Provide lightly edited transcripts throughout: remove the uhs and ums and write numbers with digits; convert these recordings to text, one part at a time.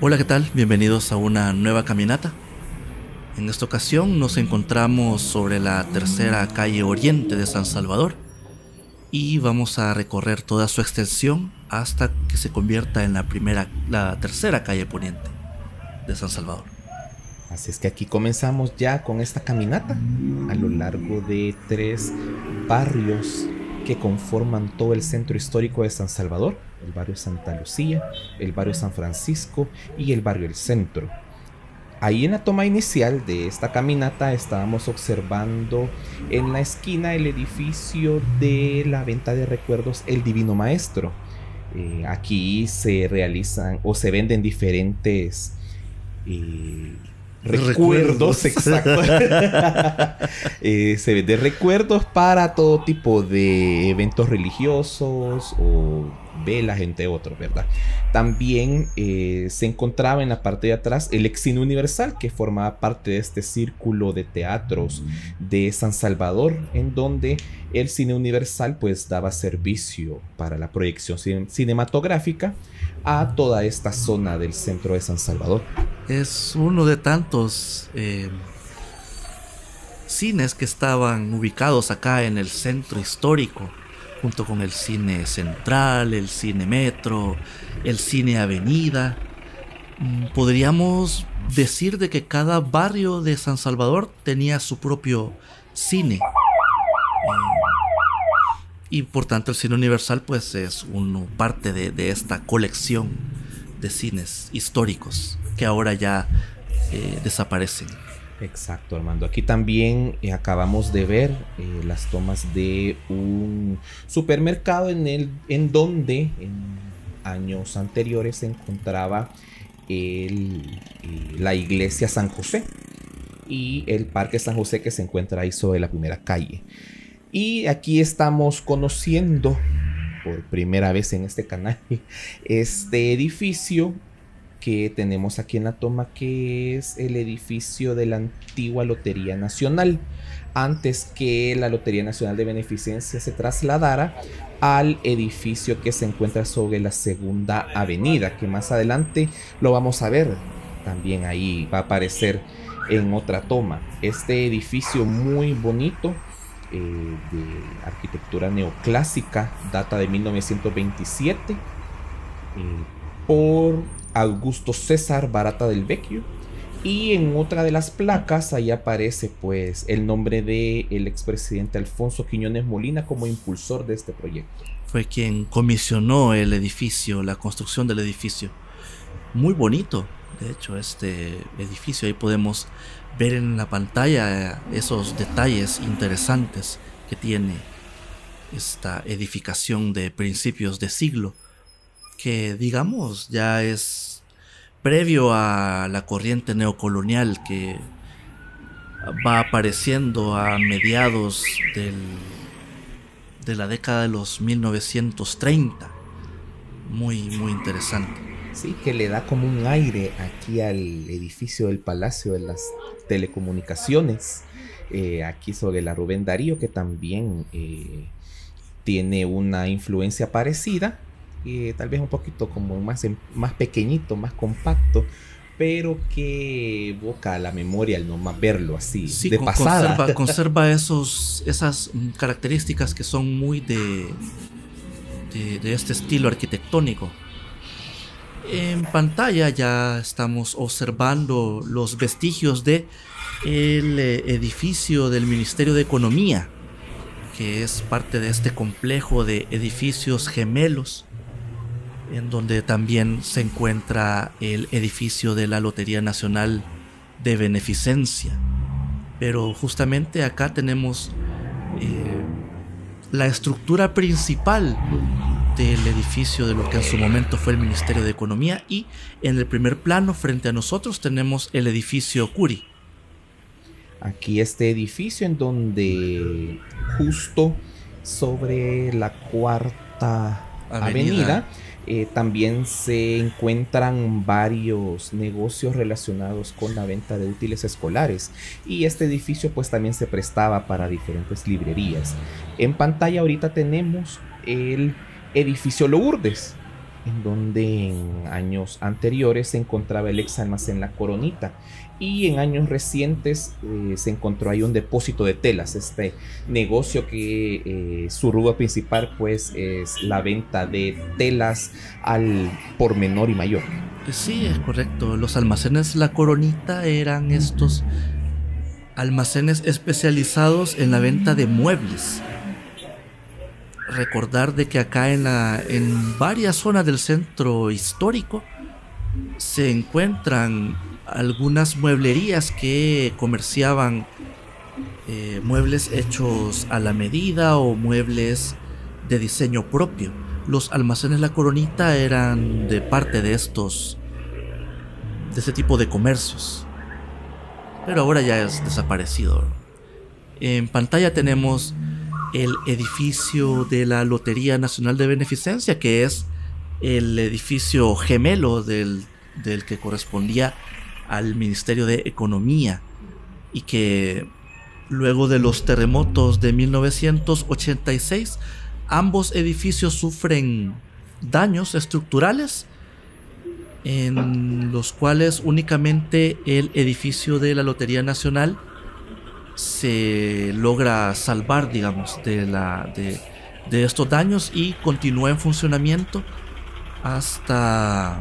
Hola, ¿qué tal? Bienvenidos a una nueva caminata. En esta ocasión nos encontramos sobre la tercera calle oriente de San Salvador y vamos a recorrer toda su extensión hasta que se convierta en la tercera calle poniente de San Salvador. Así es que aquí comenzamos ya con esta caminata a lo largo de 3 barrios que conforman todo el centro histórico de San Salvador: el barrio Santa Lucía, el barrio San Francisco y el barrio El Centro. Ahí en la toma inicial de esta caminata estábamos observando en la esquina el edificio de la venta de recuerdos El Divino Maestro. Aquí se realizan o se venden diferentes recuerdos, exacto. Se venden recuerdos para todo tipo de eventos religiosos o velas, entre otros, ¿verdad? También se encontraba en la parte de atrás el Ex Cine Universal, que formaba parte de este círculo de teatros de San Salvador, en donde el Cine Universal pues daba servicio para la proyección cinematográfica a toda esta zona del centro de San Salvador. Es uno de tantos cines que estaban ubicados acá en el centro histórico, junto con el cine central, el cine metro, el cine avenida. Podríamos decir de que cada barrio de San Salvador tenía su propio cine. Y por tanto el cine universal pues es parte de esta colección de cines históricos que ahora ya desaparecen. Exacto, Armando. Aquí también acabamos de ver las tomas de un supermercado en donde en años anteriores se encontraba la iglesia San José y el parque San José, que se encuentra ahí sobre la primera calle. Y aquí estamos conociendo por primera vez en este canal este edificio que tenemos aquí en la toma, que es el edificio de la antigua Lotería Nacional, antes que la Lotería Nacional de Beneficencia se trasladara al edificio que se encuentra sobre la Segunda Avenida, que más adelante lo vamos a ver. También ahí va a aparecer en otra toma. Este edificio muy bonito, de arquitectura neoclásica, data de 1927, por Augusto César Barata del Vecchio. Y en otra de las placas ahí aparece pues el nombre de el expresidente Alfonso Quiñones Molina como impulsor de este proyecto. Fue quien comisionó el edificio, la construcción del edificio. Muy bonito, de hecho, este edificio. Ahí podemos ver en la pantalla esos detalles interesantes que tiene esta edificación de principios de siglo, que digamos ya es previo a la corriente neocolonial que va apareciendo a mediados de la década de los 1930. Muy interesante. Sí, que le da como un aire aquí al edificio del Palacio de las Telecomunicaciones, aquí sobre la Rubén Darío, que también tiene una influencia parecida, tal vez un poquito como más pequeñito, más compacto, pero que evoca a la memoria al nomás verlo así, Sí, de pasada. conserva esas características que son muy de este estilo arquitectónico. En pantalla ya estamos observando los vestigios de el edificio del Ministerio de Economía, que es parte de este complejo de edificios gemelos, en donde también se encuentra el edificio de la Lotería Nacional de Beneficencia. Pero justamente acá tenemos la estructura principal del edificio de lo que en su momento fue el Ministerio de Economía, y en el primer plano frente a nosotros tenemos el edificio Curi. Aquí este edificio en donde justo sobre la Cuarta Avenida también se encuentran varios negocios relacionados con la venta de útiles escolares, y este edificio pues también se prestaba para diferentes librerías. En pantalla ahorita tenemos el edificio Lourdes, en donde en años anteriores se encontraba el ex almacén La Coronita, y en años recientes se encontró ahí un depósito de telas, este negocio que su rubro principal pues es la venta de telas al por menor y mayor. Sí, es correcto. Los almacenes La Coronita eran estos almacenes especializados en la venta de muebles. Recordar de que acá en varias zonas del centro histórico se encuentran algunas mueblerías que comerciaban muebles hechos a la medida o muebles de diseño propio. Los almacenes La Coronita eran de parte de ese tipo de comercios, pero ahora ya es desaparecido. En pantalla tenemos el edificio de la Lotería Nacional de Beneficencia, que es el edificio gemelo del que correspondía al Ministerio de Economía, y que luego de los terremotos de 1986 ambos edificios sufren daños estructurales, en los cuales únicamente el edificio de la Lotería Nacional se logra salvar, digamos, de estos daños, y continúa en funcionamiento hasta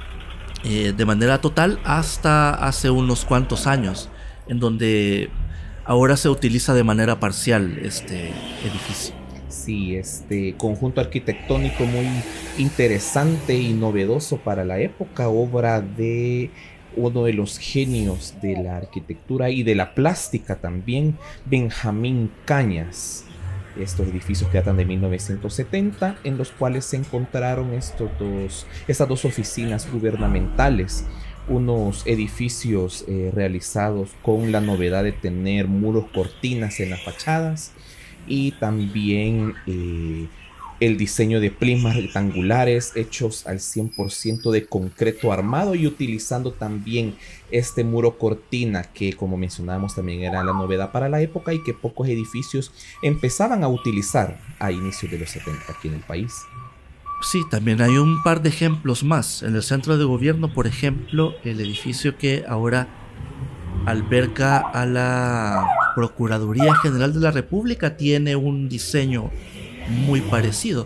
de manera total hasta hace unos cuantos años, en donde ahora se utiliza de manera parcial este edificio. Sí, este conjunto arquitectónico muy interesante y novedoso para la época, obra de uno de los genios de la arquitectura y de la plástica también, Benjamín Cañas. Estos edificios que datan de 1970, en los cuales se encontraron estas dos oficinas gubernamentales, unos edificios realizados con la novedad de tener muros cortinas en las fachadas, y también el diseño de prismas rectangulares hechos al 100% de concreto armado, y utilizando también este muro cortina que, como mencionábamos, también era la novedad para la época y que pocos edificios empezaban a utilizar a inicios de los 70 aquí en el país. Sí, también hay un par de ejemplos más. En el centro de gobierno, por ejemplo, el edificio que ahora alberga a la Procuraduría General de la República tiene un diseño muy parecido,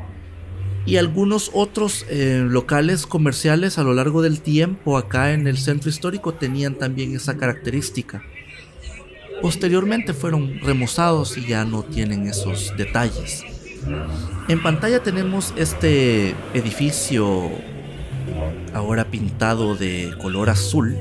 y algunos otros locales comerciales a lo largo del tiempo acá en el centro histórico tenían también esa característica. Posteriormente fueron remozados y ya no tienen esos detalles. En pantalla tenemos este edificio ahora pintado de color azul,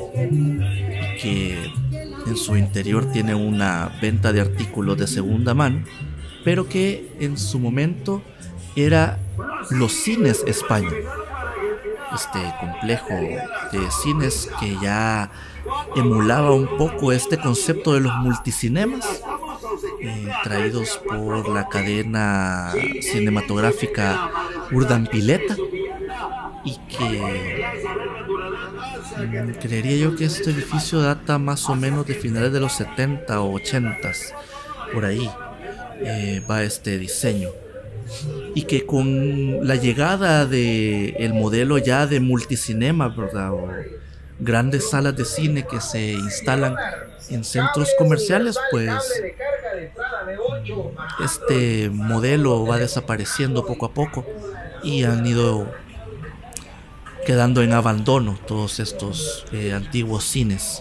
que en su interior tiene una venta de artículos de segunda mano, pero que en su momento era Los Cines España, este complejo de cines que ya emulaba un poco este concepto de los multicinemas, traídos por la cadena cinematográfica Urdampileta, y que creería yo que este edificio data más o menos de finales de los 70 o 80, por ahí va este diseño, y que con la llegada de el modelo ya de multicinema, ¿verdad?, o grandes salas de cine que se instalan en centros comerciales, pues este modelo va desapareciendo poco a poco, y han ido quedando en abandono todos estos antiguos cines.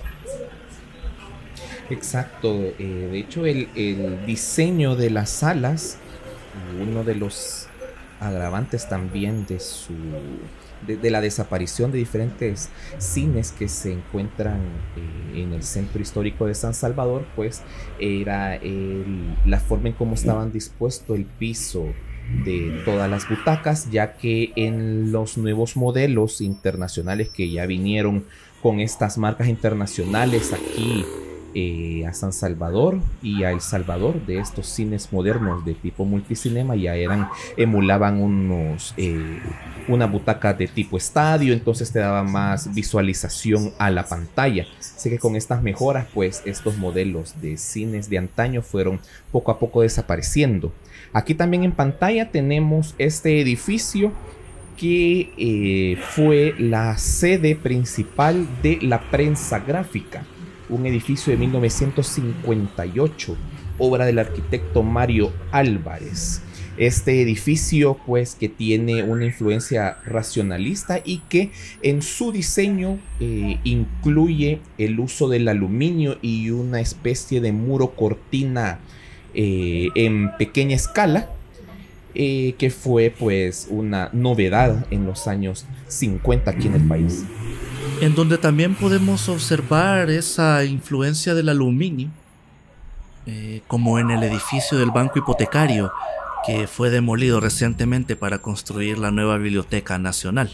Exacto, de hecho el diseño de las salas, uno de los agravantes también de la desaparición de diferentes cines que se encuentran en el centro histórico de San Salvador, pues era la forma en cómo estaban dispuestos el piso de todas las butacas, ya que en los nuevos modelos internacionales que ya vinieron con estas marcas internacionales aquí a San Salvador y a El Salvador, de estos cines modernos de tipo multicinema, ya emulaban una butaca de tipo estadio, entonces te daba más visualización a la pantalla. Así que con estas mejoras, pues estos modelos de cines de antaño fueron poco a poco desapareciendo. Aquí también en pantalla tenemos este edificio que fue la sede principal de la prensa gráfica, un edificio de 1958, obra del arquitecto Mario Álvarez. Este edificio, pues, que tiene una influencia racionalista y que en su diseño incluye el uso del aluminio y una especie de muro cortina en pequeña escala, que fue, pues, una novedad en los años 50 aquí en el país. En donde también podemos observar esa influencia del aluminio, como en el edificio del Banco Hipotecario, que fue demolido recientemente para construir la nueva Biblioteca Nacional.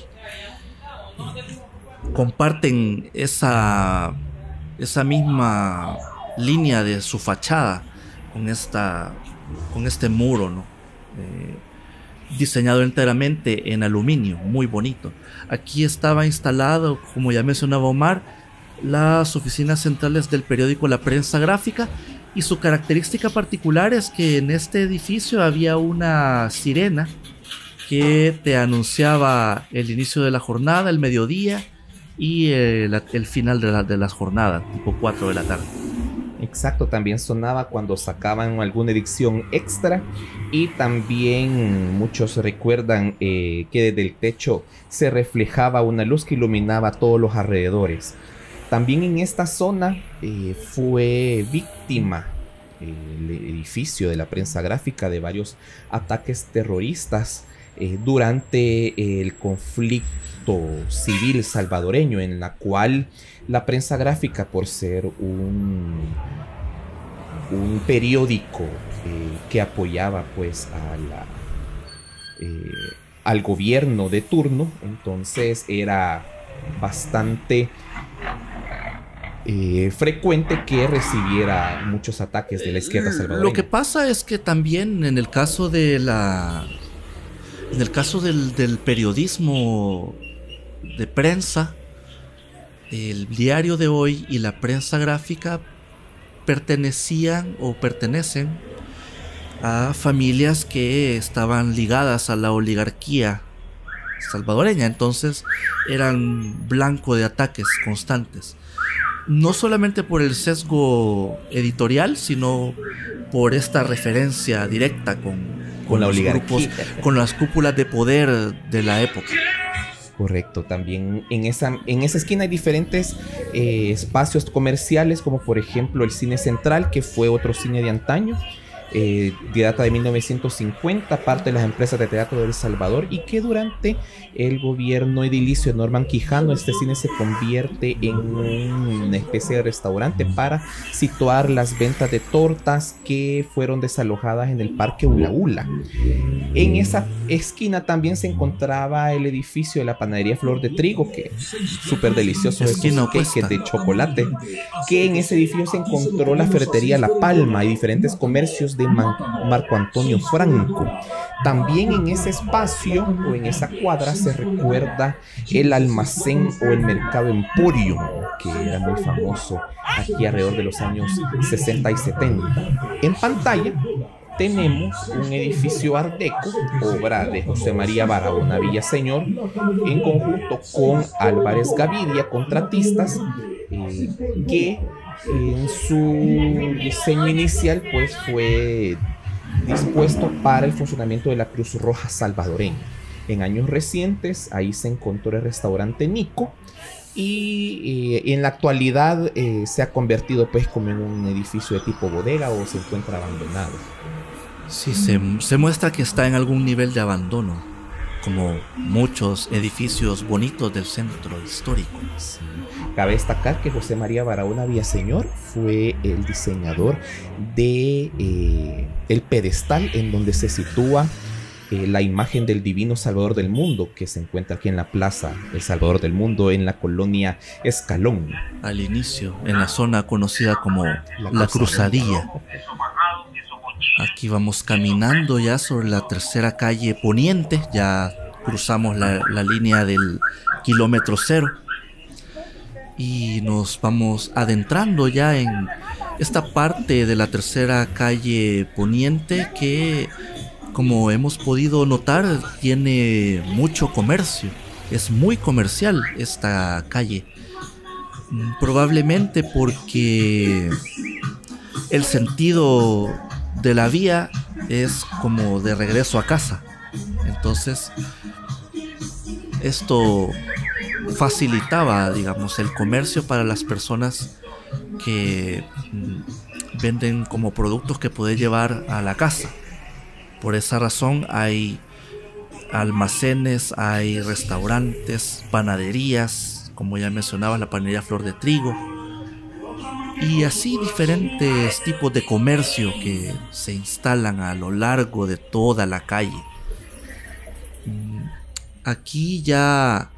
Comparten esa misma línea de su fachada con este muro, ¿no? Diseñado enteramente en aluminio, muy bonito. Aquí estaba instalado, como ya mencionaba Omar, las oficinas centrales del periódico La Prensa Gráfica, y su característica particular es que en este edificio había una sirena que te anunciaba el inicio de la jornada, el mediodía y el final de las jornadas, tipo 4 de la tarde. Exacto, también sonaba cuando sacaban alguna edición extra, y también muchos recuerdan que desde el techo se reflejaba una luz que iluminaba todos los alrededores. También en esta zona fue víctima el edificio de la prensa gráfica de varios ataques terroristas durante el conflicto civil salvadoreño, en la cual la prensa gráfica, por ser un periódico que apoyaba, pues, al gobierno de turno, entonces era bastante frecuente que recibiera muchos ataques de la izquierda salvadoreña. Lo que pasa es que también en el caso del periodismo de prensa, el Diario de Hoy y la prensa gráfica pertenecían o pertenecen a familias que estaban ligadas a la oligarquía salvadoreña, entonces eran blanco de ataques constantes, no solamente por el sesgo editorial, sino por esta referencia directa con la los oligarquía, grupos, con las cúpulas de poder de la época. Correcto, también en esa esquina hay diferentes espacios comerciales, como por ejemplo el Cine Central, que fue otro cine de antaño, de data de 1950, parte de las empresas de teatro de El Salvador, y que durante el gobierno edilicio de Norman Quijano este cine se convierte en una especie de restaurante para situar las ventas de tortas que fueron desalojadas en el Parque Ula Ula. En esa esquina también se encontraba el edificio de la panadería Flor de Trigo, que súper delicioso, que de chocolate, que en ese edificio se encontró la ferretería La Palma y diferentes comercios de Marco Antonio Franco. También en ese espacio o en esa cuadra se recuerda el almacén o el mercado Emporio, que era muy famoso aquí alrededor de los años 60 y 70. En pantalla tenemos un edificio Art Deco, obra de José María Barahona Villaseñor, en conjunto con Álvarez Gavidia, contratistas, que en su diseño inicial, pues, fue dispuesto para el funcionamiento de la Cruz Roja salvadoreña. En años recientes ahí se encontró el restaurante Nico, y en la actualidad se ha convertido, pues, como en un edificio de tipo bodega, o se encuentra abandonado. Sí, se muestra que está en algún nivel de abandono, como muchos edificios bonitos del centro histórico. Sí. Cabe destacar que José María Barahona Villaseñor fue el diseñador de el pedestal en donde se sitúa la imagen del Divino Salvador del Mundo, que se encuentra aquí en la Plaza El Salvador del Mundo, en la colonia Escalón. Al inicio, en la zona conocida como La Cruzadilla. Aquí vamos caminando ya sobre la tercera calle Poniente, ya cruzamos la línea del kilómetro cero y nos vamos adentrando ya en esta parte de la tercera calle Poniente que como hemos podido notar, tiene mucho comercio. Es muy comercial esta calle. Probablemente porque el sentido de la vía es como de regreso a casa. Entonces, esto facilitaba, digamos, el comercio para las personas que venden como productos que pueden llevar a la casa. Por esa razón hay almacenes, hay restaurantes, panaderías, como ya mencionaba, la panadería Flor de Trigo, y así diferentes tipos de comercio que se instalan a lo largo de toda la calle. Aquí ya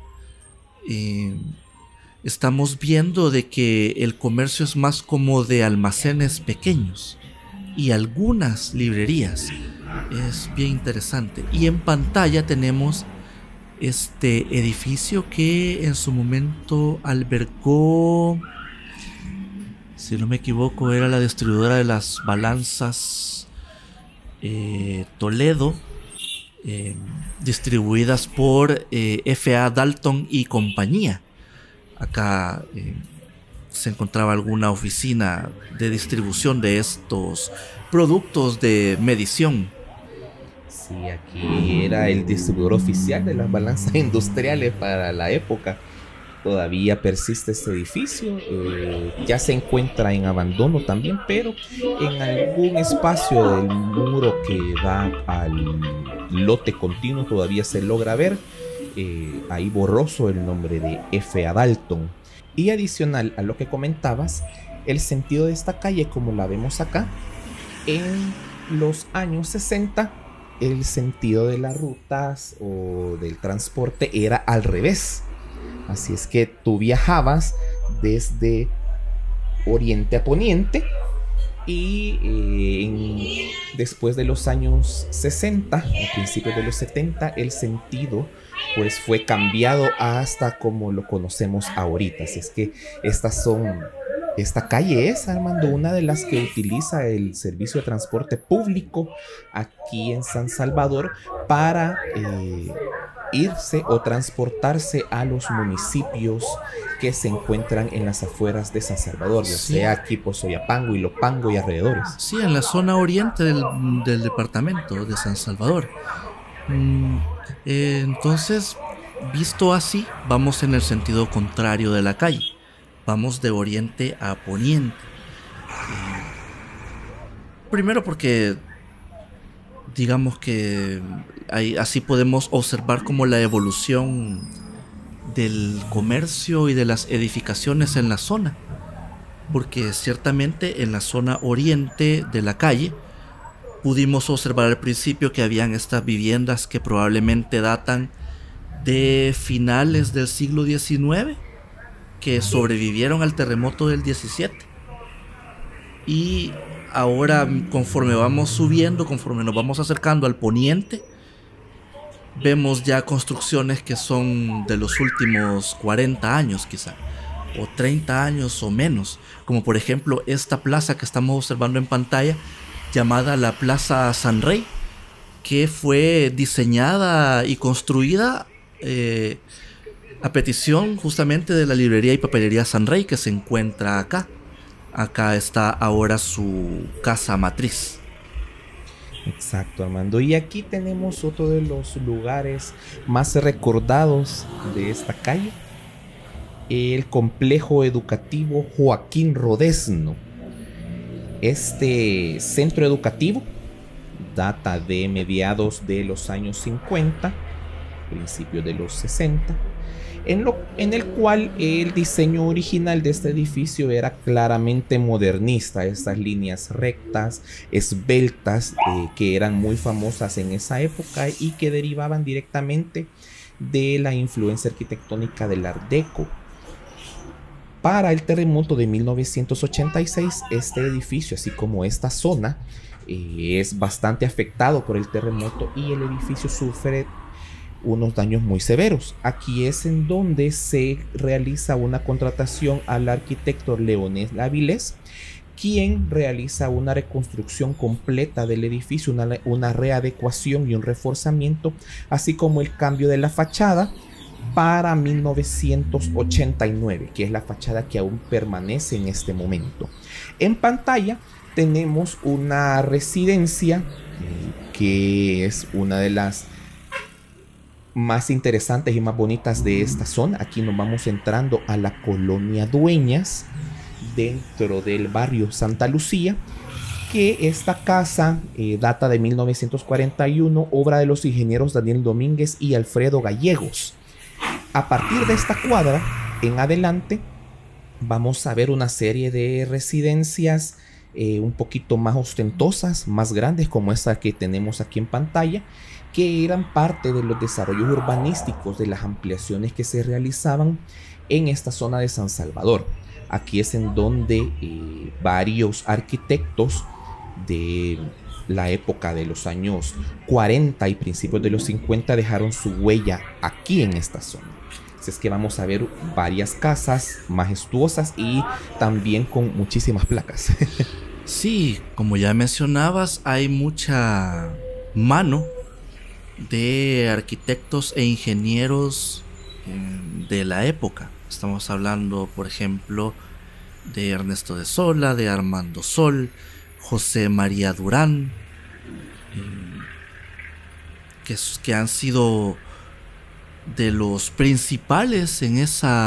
estamos viendo de que el comercio es más como de almacenes pequeños y algunas librerías. Es bien interesante. Y en pantalla tenemos este edificio que en su momento albergó, si no me equivoco, era la distribuidora de las balanzas Toledo, distribuidas por F.A. Dalton y compañía. Acá se encontraba alguna oficina de distribución de estos productos de medición. Sí, aquí era el distribuidor oficial de las balanzas industriales para la época. Todavía persiste este edificio, ya se encuentra en abandono también, pero en algún espacio del muro que da al lote continuo todavía se logra ver ahí borroso el nombre de F.A. Dalton. Y adicional a lo que comentabas, el sentido de esta calle como la vemos acá, en los años 60 el sentido de las rutas o del transporte era al revés. Así es que tú viajabas desde oriente a poniente y después de los años 60, a principios de los 70, el sentido pues fue cambiado hasta como lo conocemos ahorita. Así es que esta calle es, Armando, una de las que utiliza el servicio de transporte público aquí en San Salvador para irse o transportarse a los municipios que se encuentran en las afueras de San Salvador, ya sea aquí por Soyapango, Ilopango y alrededores. Sí, en la zona oriente del departamento de San Salvador. Entonces, visto así, vamos en el sentido contrario de la calle. Vamos de oriente a poniente. Primero porque digamos que así podemos observar como la evolución del comercio y de las edificaciones en la zona, porque ciertamente en la zona oriente de la calle pudimos observar al principio que habían estas viviendas que probablemente datan de finales del siglo XIX, que sobrevivieron al terremoto del 17. Y ahora, conforme vamos subiendo, conforme nos vamos acercando al poniente, vemos ya construcciones que son de los últimos 40 años quizá, o 30 años o menos, como por ejemplo esta plaza que estamos observando en pantalla, llamada la Plaza San Rey, que fue diseñada y construida a petición justamente de la librería y papelería San Rey, que se encuentra acá. Acá está ahora su casa matriz. Exacto, Armando. Y aquí tenemos otro de los lugares más recordados de esta calle, el complejo educativo Joaquín Rodezno. Este centro educativo data de mediados de los años 50, principios de los 60, en el cual el diseño original de este edificio era claramente modernista. Estas líneas rectas, esbeltas, que eran muy famosas en esa época y que derivaban directamente de la influencia arquitectónica del Art Deco. Para el terremoto de 1986, este edificio, así como esta zona, es bastante afectado por el terremoto y el edificio sufre unos daños muy severos. Aquí es en donde se realiza una contratación al arquitecto Leonés Avilés, quien realiza una reconstrucción completa del edificio, una readecuación y un reforzamiento, así como el cambio de la fachada para 1989, que es la fachada que aún permanece en este momento. En pantalla tenemos una residencia que es una de las más interesantes y más bonitas de esta zona. Aquí nos vamos entrando a la colonia Dueñas, dentro del barrio Santa Lucía, que esta casa data de 1941, obra de los ingenieros Daniel Domínguez y Alfredo Gallegos. A partir de esta cuadra en adelante vamos a ver una serie de residencias un poquito más ostentosas, más grandes, como esta que tenemos aquí en pantalla, que eran parte de los desarrollos urbanísticos, de las ampliaciones que se realizaban en esta zona de San Salvador. Aquí es en donde varios arquitectos de la época de los años 40 y principios de los 50 dejaron su huella aquí en esta zona. Así es que vamos a ver varias casas majestuosas y también con muchísimas placas. Sí, como ya mencionabas, hay mucha mano de arquitectos e ingenieros de la época. Estamos hablando, por ejemplo, de Ernesto de Sola, de Armando Sol, José María Durán, que han sido de los principales en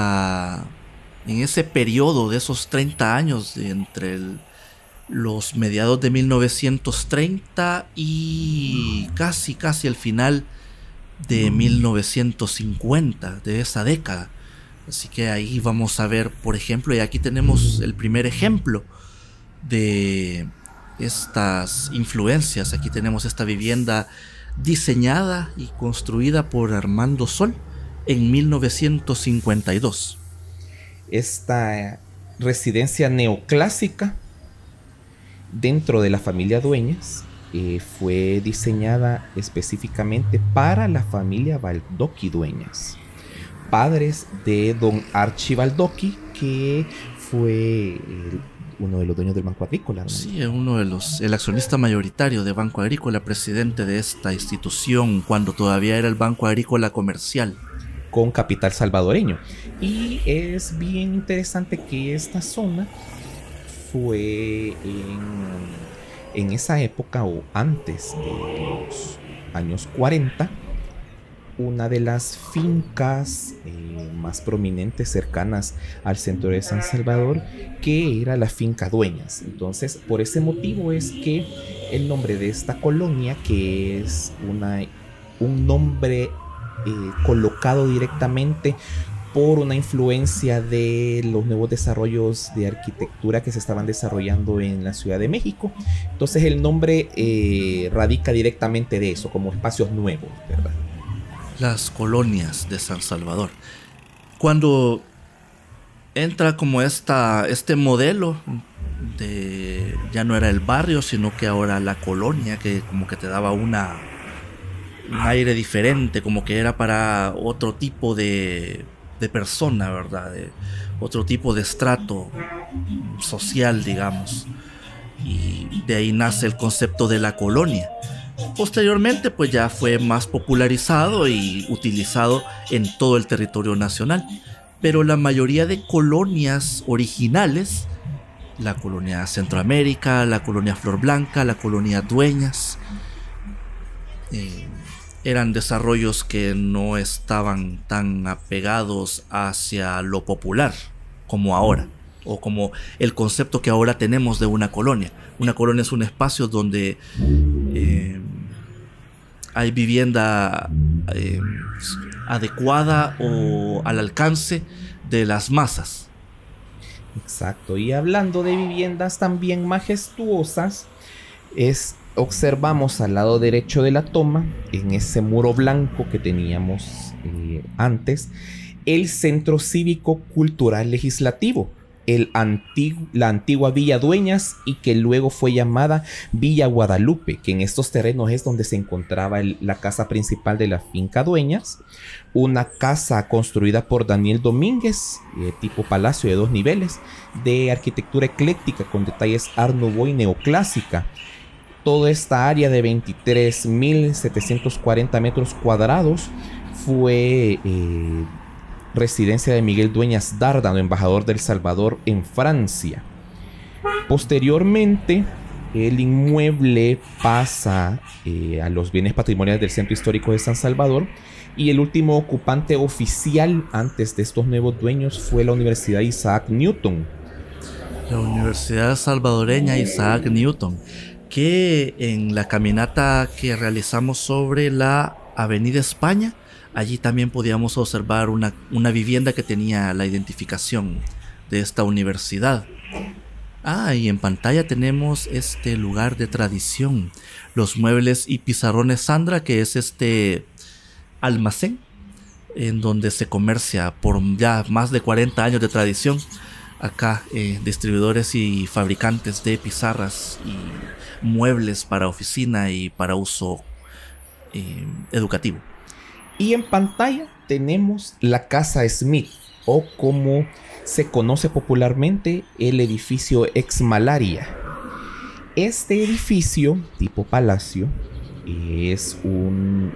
ese periodo de esos 30 años entre los mediados de 1930 y casi el final de 1950, de esa década. Así que ahí vamos a ver, por ejemplo, y aquí tenemos el primer ejemplo de estas influencias. Aquí tenemos esta vivienda diseñada y construida por Armando Sol en 1952. Esta residencia neoclásica dentro de la familia Dueñas fue diseñada específicamente para la familia Baldoqui Dueñas, padres de don Archie Baldoqui, que fue uno de los dueños del Banco Agrícola, ¿no? Sí, el accionista mayoritario de Banco Agrícola, presidente de esta institución cuando todavía era el Banco Agrícola Comercial, con capital salvadoreño. Y es bien interesante que esta zona fue en esa época o antes de los años 40 una de las fincas más prominentes cercanas al centro de San Salvador, que era la finca Dueñas. Entonces, por ese motivo es que el nombre de esta colonia, que es un nombre colocado directamente por una influencia de los nuevos desarrollos de arquitectura que se estaban desarrollando en la Ciudad de México. Entonces el nombre radica directamente de eso, como espacios nuevos, ¿verdad? Las colonias de San Salvador. Cuando entra como este modelo de ya no era el barrio, sino que ahora la colonia, que como que te daba un aire diferente, como que era para otro tipo de persona, ¿verdad? De otro tipo de estrato social, digamos. Y de ahí nace el concepto de la colonia. Posteriormente, pues ya fue más popularizado y utilizado en todo el territorio nacional. Pero la mayoría de colonias originales, la colonia Centroamérica, la colonia Flor Blanca, la colonia Dueñas, eran desarrollos que no estaban tan apegados hacia lo popular como ahora, o como el concepto que ahora tenemos de una colonia. Una colonia es un espacio donde hay vivienda adecuada o al alcance de las masas. Exacto. Y hablando de viviendas también majestuosas, observamos al lado derecho de la toma, en ese muro blanco que teníamos antes, el Centro Cívico Cultural Legislativo, la antigua Villa Dueñas y que luego fue llamada Villa Guadalupe, que en estos terrenos es donde se encontraba la casa principal de la finca Dueñas, una casa construida por Daniel Domínguez, tipo palacio de 2 niveles, de arquitectura ecléctica con detalles Art Nouveau y neoclásica. Toda esta área de 23.740 metros cuadrados fue residencia de Miguel Dueñas Dárdano, embajador del Salvador en Francia. Posteriormente, el inmueble pasa a los bienes patrimoniales del Centro Histórico de San Salvador y el último ocupante oficial antes de estos nuevos dueños fue la Universidad Isaac Newton. La Universidad Salvadoreña Isaac Newton, que en la caminata que realizamos sobre la Avenida España, allí también podíamos observar una vivienda que tenía la identificación de esta universidad. Y en pantalla tenemos este lugar de tradición, los muebles y pizarrones Sandra, que es este almacén en donde se comercia por ya más de 40 años de tradición. Acá distribuidores y fabricantes de pizarras y muebles para oficina y para uso educativo. Y en pantalla tenemos la Casa Smith, o como se conoce popularmente, el edificio Ex Malaria. Este edificio, tipo palacio, es un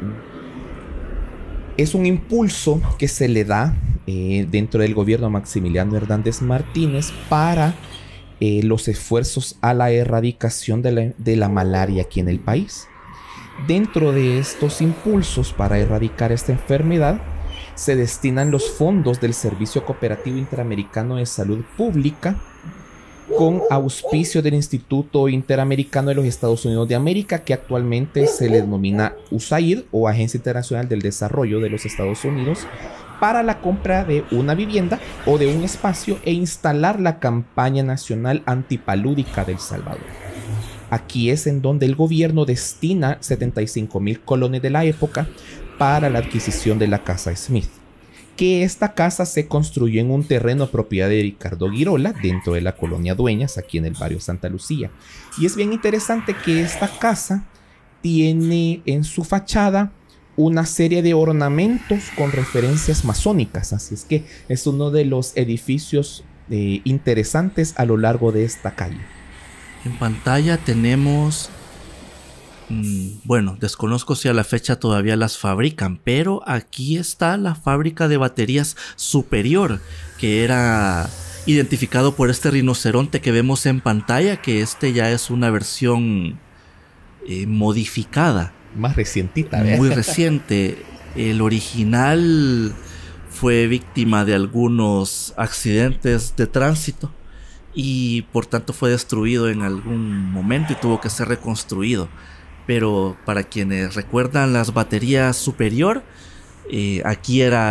impulso que se le da dentro del gobierno a Maximiliano Hernández Martínez para los esfuerzos a la erradicación de la malaria aquí en el país. Dentro de estos impulsos para erradicar esta enfermedad, se destinan los fondos del Servicio Cooperativo Interamericano de Salud Pública, con auspicio del Instituto Interamericano de los Estados Unidos de América, que actualmente se le denomina USAID, o Agencia Internacional del Desarrollo de los Estados Unidos, para la compra de una vivienda o de un espacio e instalar la campaña nacional antipalúdica del Salvador. Aquí es en donde el gobierno destina 75,000 colones de la época para la adquisición de la Casa Smith. Que esta casa se construyó en un terreno propiedad de Ricardo Girola, dentro de la colonia Dueñas, aquí en el barrio Santa Lucía. Y es bien interesante que esta casa tiene en su fachada una serie de ornamentos con referencias masónicas. Así es que es uno de los edificios interesantes a lo largo de esta calle. En pantalla tenemos, bueno, desconozco si a la fecha todavía las fabrican, pero aquí está la fábrica de baterías Superior, que era identificado por este rinoceronte que vemos en pantalla, que este ya es una versión modificada. Más recientita, ¿verdad? Muy reciente. El original fue víctima de algunos accidentes de tránsito y por tanto fue destruido en algún momento y tuvo que ser reconstruido. Pero para quienes recuerdan las baterías Superior, aquí era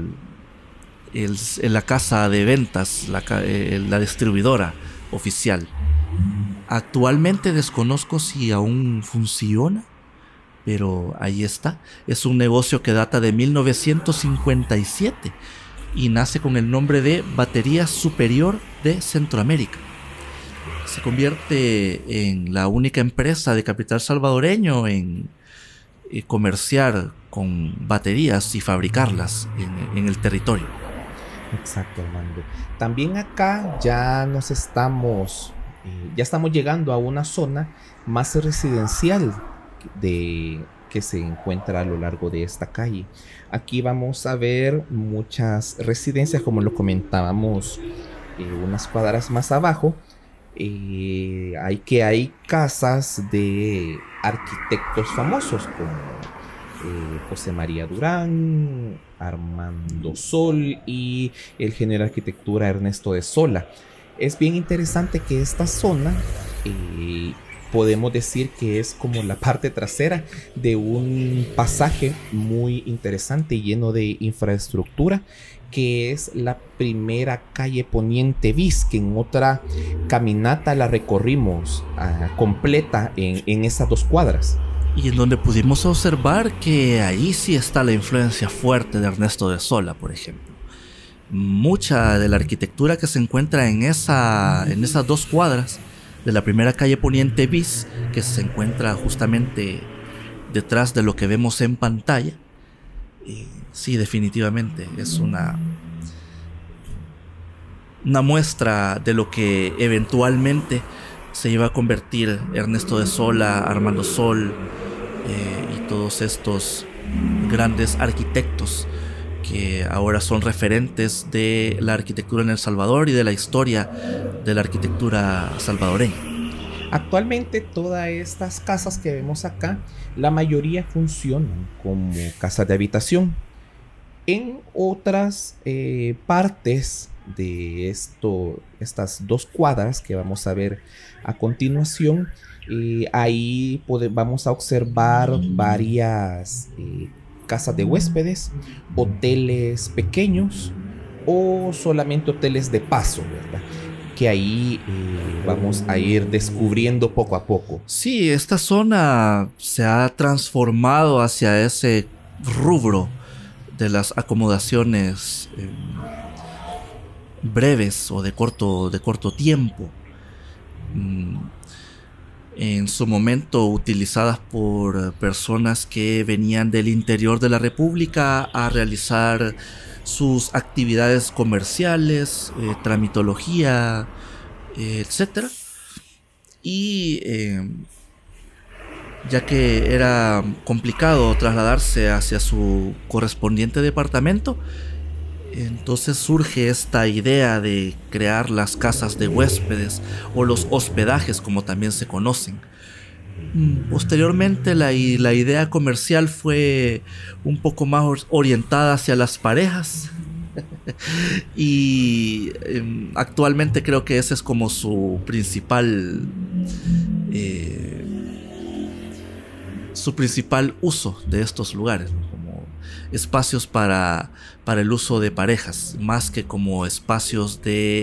la casa de ventas, la distribuidora oficial. Actualmente desconozco si aún funciona, pero ahí está. Es un negocio que data de 1957 y nace con el nombre de Baterías Superior de Centroamérica. Se convierte en la única empresa de capital salvadoreño en comerciar con baterías y fabricarlas en el territorio. Exacto, Armando. También acá ya estamos llegando a una zona más residencial que se encuentra a lo largo de esta calle. Aquí vamos a ver muchas residencias, como lo comentábamos unas cuadras más abajo. Hay casas de arquitectos famosos como José María Durán, Armando Sol y el genio de arquitectura Ernesto de Sola. Es bien interesante que esta zona podemos decir que es como la parte trasera de un pasaje muy interesante y lleno de infraestructura, que es la primera calle Poniente Bis, que en otra caminata la recorrimos completa en esas 2 cuadras. Y en donde pudimos observar que ahí sí está la influencia fuerte de Ernesto de Sola, por ejemplo. mucha de la arquitectura que se encuentra en esas 2 cuadras de la primera calle Poniente bis, que se encuentra justamente detrás de lo que vemos en pantalla. Sí, definitivamente es una muestra de lo que eventualmente se iba a convertir Ernesto de Sola, Armando Sol y todos estos grandes arquitectos que ahora son referentes de la arquitectura en El Salvador y de la historia de la arquitectura salvadoreña. Actualmente todas estas casas que vemos acá, la mayoría funcionan como casas de habitación. En otras partes de estas 2 cuadras que vamos a ver a continuación, ahí vamos a observar varias casas de huéspedes, hoteles pequeños o solamente hoteles de paso, ¿verdad? Que ahí vamos a ir descubriendo poco a poco. Sí, esta zona se ha transformado hacia ese rubro de las acomodaciones breves o de corto tiempo. En su momento utilizadas por personas que venían del interior de la República a realizar sus actividades comerciales, tramitología, etcétera. Y ya que era complicado trasladarse hacia su correspondiente departamento, entonces surge esta idea de crear las casas de huéspedes o los hospedajes, como también se conocen. Posteriormente la idea comercial fue un poco más orientada hacia las parejas y actualmente creo que ese es como su principal uso de estos lugares, ¿no? Como espacios para el uso de parejas, más que como espacios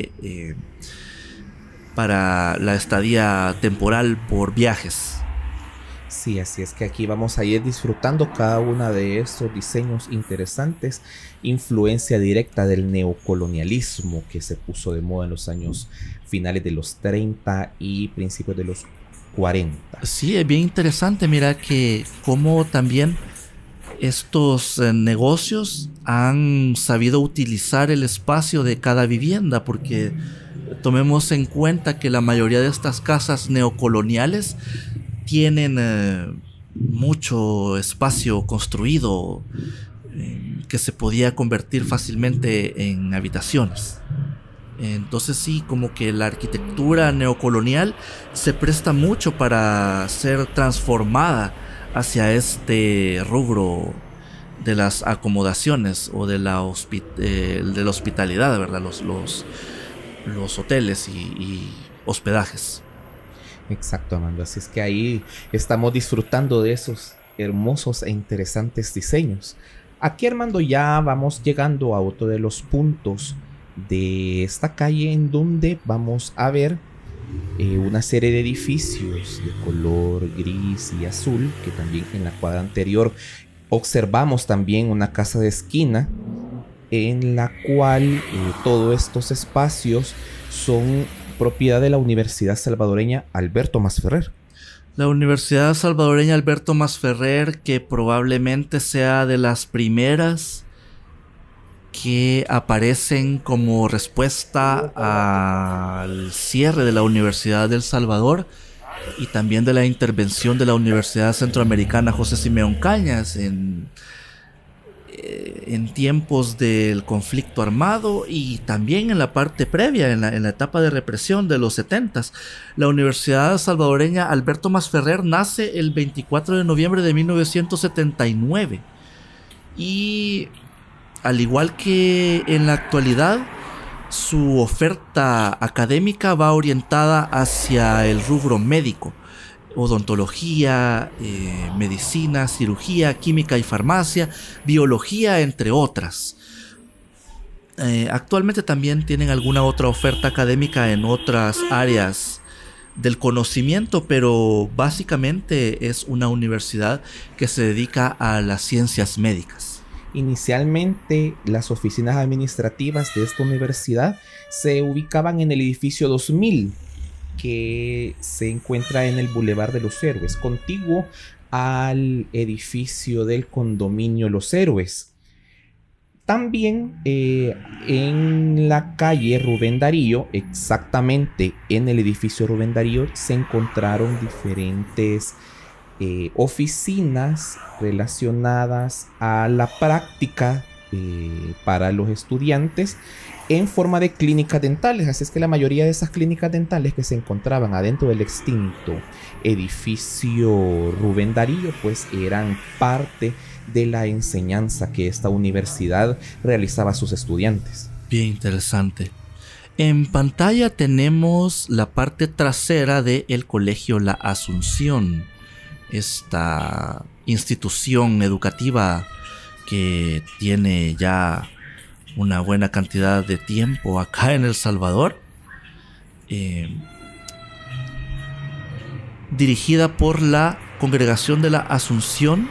para la estadía temporal por viajes. Sí, así es que aquí vamos a ir disfrutando cada uno de estos diseños interesantes, influencia directa del neocolonialismo que se puso de moda en los años finales de los 30 y principios de los 40. Sí, es bien interesante, mira que cómo también estos negocios han sabido utilizar el espacio de cada vivienda, porque tomemos en cuenta que la mayoría de estas casas neocoloniales tienen mucho espacio construido que se podía convertir fácilmente en habitaciones. Entonces sí, como que la arquitectura neocolonial se presta mucho para ser transformada hacia este rubro de las acomodaciones o de la hospitalidad, ¿verdad? Los hoteles y hospedajes. Exacto, Amanda. Así es que ahí estamos disfrutando de esos hermosos e interesantes diseños. Aquí, Armando, ya vamos llegando a otro de los puntos de esta calle en donde vamos a ver una serie de edificios de color gris y azul, que también en la cuadra anterior observamos también una casa de esquina en la cual todos estos espacios son propiedad de la Universidad Salvadoreña Alberto Masferrer. La Universidad Salvadoreña Alberto Masferrer, que probablemente sea de las primeras que aparecen como respuesta al cierre de la Universidad del Salvador y también de la intervención de la Universidad Centroamericana José Simeón Cañas en tiempos del conflicto armado y también en la parte previa, en la etapa de represión de los 70s. La Universidad Salvadoreña Alberto Masferrer nace el 24 de noviembre de 1979 y al igual que en la actualidad, su oferta académica va orientada hacia el rubro médico, odontología, medicina, cirugía, química y farmacia, biología, entre otras. Actualmente también tienen alguna otra oferta académica en otras áreas del conocimiento, pero básicamente es una universidad que se dedica a las ciencias médicas. Inicialmente, las oficinas administrativas de esta universidad se ubicaban en el edificio 2000, que se encuentra en el Boulevard de los Héroes, contiguo al edificio del condominio Los Héroes. También en la calle Rubén Darío, exactamente en el edificio Rubén Darío, se encontraron diferentes oficinas relacionadas a la práctica para los estudiantes en forma de clínicas dentales. Así es que la mayoría de esas clínicas dentales que se encontraban adentro del extinto edificio Rubén Darío, pues eran parte de la enseñanza que esta universidad realizaba a sus estudiantes. Bien interesante. En pantalla tenemos la parte trasera del Colegio La Asunción, esta institución educativa que tiene ya una buena cantidad de tiempo acá en El Salvador, dirigida por la Congregación de la Asunción.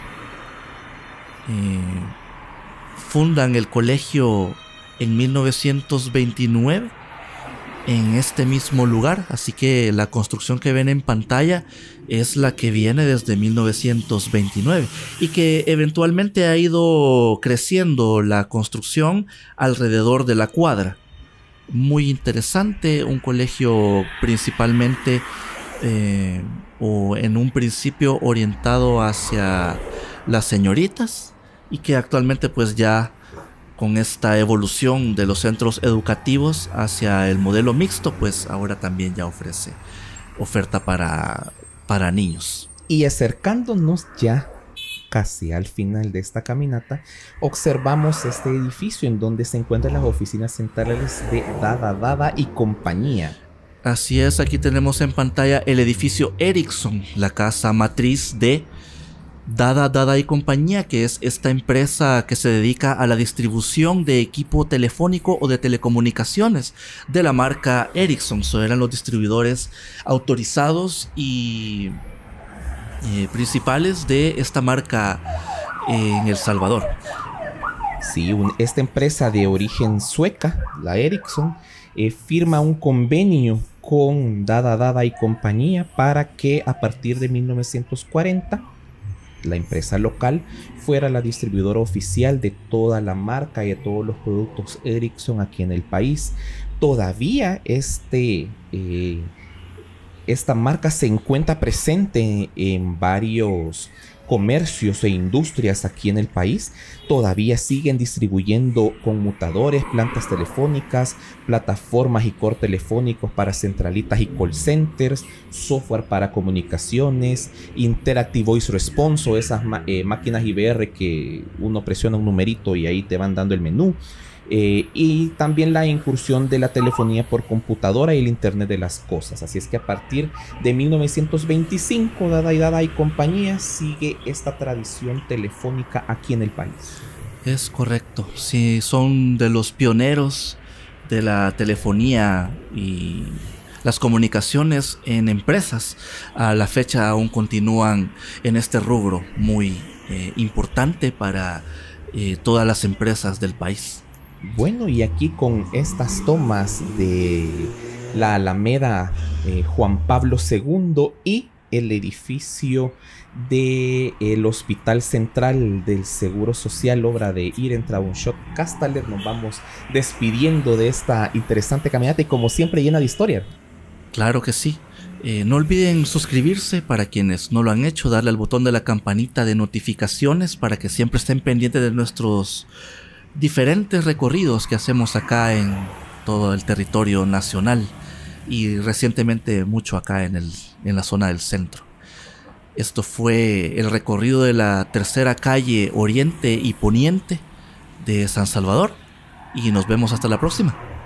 Fundan el colegio en 1929 en este mismo lugar, así que la construcción que ven en pantalla es la que viene desde 1929 y que eventualmente ha ido creciendo la construcción alrededor de la cuadra. Muy interesante, un colegio principalmente o en un principio orientado hacia las señoritas, y que actualmente pues ya con esta evolución de los centros educativos hacia el modelo mixto, pues ahora también ya ofrece oferta para niños. Y acercándonos ya casi al final de esta caminata, observamos este edificio en donde se encuentran las oficinas centrales de Dada y compañía. Así es, aquí tenemos en pantalla el edificio Ericsson, la casa matriz de Dada y compañía, que es esta empresa que se dedica a la distribución de equipo telefónico o de telecomunicaciones de la marca Ericsson. Eran los distribuidores autorizados y principales de esta marca en El Salvador. Sí, esta empresa de origen sueca, la Ericsson, firma un convenio con Dada y compañía para que a partir de 1940 la empresa local fuera la distribuidora oficial de toda la marca y de todos los productos Ericsson aquí en el país. Todavía esta marca se encuentra presente en varios comercios e industrias aquí en el país. Todavía siguen distribuyendo conmutadores, plantas telefónicas, plataformas y core telefónicos para centralitas y call centers, software para comunicaciones, Interactive Voice Response o esas máquinas IVR que uno presiona un numerito y ahí te van dando el menú. Y también la incursión de la telefonía por computadora y el internet de las cosas. Así es que a partir de 1925 Dada y compañía sigue esta tradición telefónica aquí en el país. Es correcto, sí, son de los pioneros de la telefonía y las comunicaciones en empresas. A la fecha aún continúan en este rubro muy importante para todas las empresas del país. Bueno, y aquí con estas tomas de la Alameda Juan Pablo II y el edificio del Hospital Central del Seguro Social, obra de Irene Traunschott Castaler, nos vamos despidiendo de esta interesante caminata y como siempre llena de historia. Claro que sí. No olviden suscribirse para quienes no lo han hecho, darle al botón de la campanita de notificaciones para que siempre estén pendientes de nuestros diferentes recorridos que hacemos acá en todo el territorio nacional y recientemente mucho acá en la zona del centro. Esto fue el recorrido de la tercera calle Oriente y Poniente de San Salvador y nos vemos hasta la próxima.